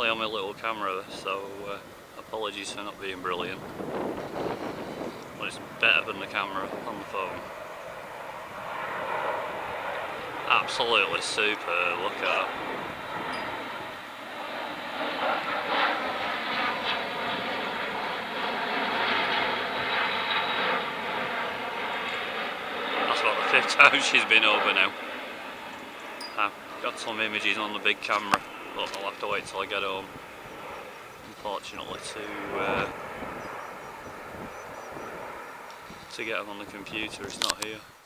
only on my little camera, so apologies for not being brilliant. But it's better than the camera on the phone. Absolutely superb, look at that. That's about the 5th time she's been over now. I've got some images on the big camera, but I'll have to wait till I get home, unfortunately, to get them on the computer. It's not here.